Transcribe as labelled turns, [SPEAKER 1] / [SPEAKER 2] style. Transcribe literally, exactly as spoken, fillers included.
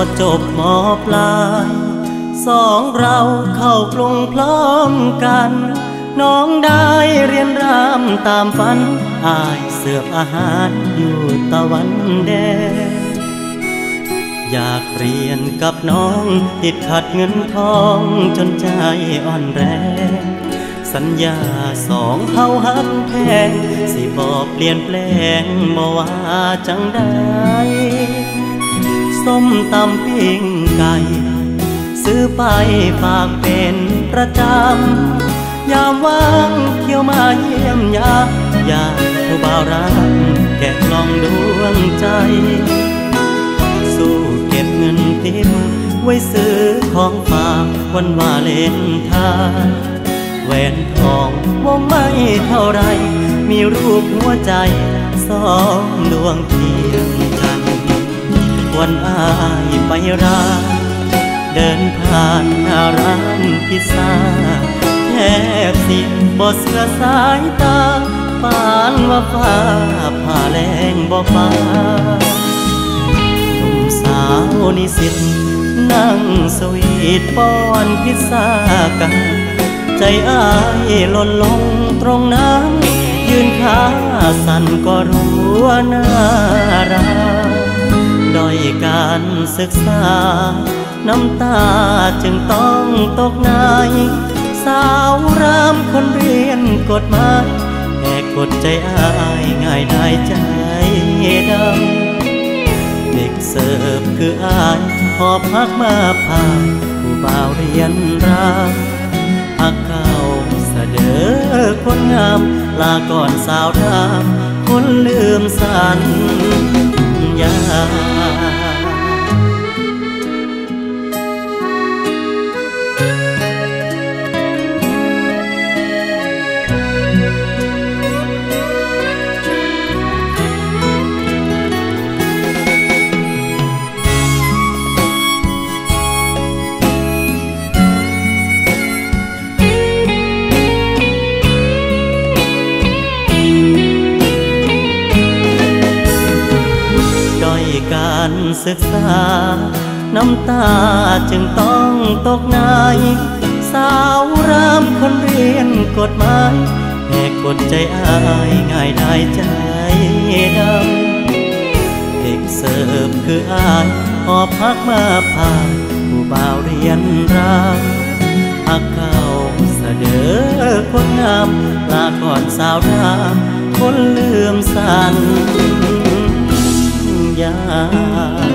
[SPEAKER 1] จบมอปลายสองเราเข้ากรุงพร้อมกันน้องได้เรียนรำตามฝันอายเสิร์ฟอาหารอยู่ตะวันแดงอยากเรียนกับน้องติดขัดเงินทองจนใจอ่อนแรงสัญญาสองเฮาหักแพงสิบ่เปลี่ยนแปลงบ่ว่าจังใดส้มตำปิ้งไก่ซื้อไปฝากเป็นประจำยามว่างเที่ยวมาเยี่ยมยามอยากผู้บ่าวรักแกะกล่องดวงใจสู้เก็บเงินทิมไว้ซื้อของฝากวันวาเลนไทน์แหวนทองวงไม่เท่าไรมีรูปหัวใจสองดวงเทียมกันวันอายไปร้านเดินผ่านหน้าร้านพิซซ่าแทบสิบ่เสือสายตาปานว่าฟ้าผ่าแรงบ่ฟ้าหนุ่มสาวนิสิตนั่งสวีทป้อนพิซซ่ากันใจอ้ายหล่นลงตรงนั้นยืนขาสั่นก็รู้ว่าน่ารักด้อยการศึกษาน้ำตาจึงต้องตกในสาวรำคนเรียนกฎหมายแหกกฎใจอ้ายง่ายได้ใจดำเด็กเสิร์ฟคืออ้ายหอบพักมาผ่านผู้บ่าวเรียนรำพักเก่าเสดอคนงามลาก่อนสาวรำคนลืมสัญญาการศึกษาน้ำตาจึงต้องตกในสาวรำคนเรียนกฎหมายแหกกฎใจอ้ายง่ายได้ใจดำเด็กเสิร์ฟคืออ้ายหอบพักมาผ่านผู้บ่าวเรียนรำพักเก่าเสดอคนงามลาก่อนสาวรำคนลืมสัญญา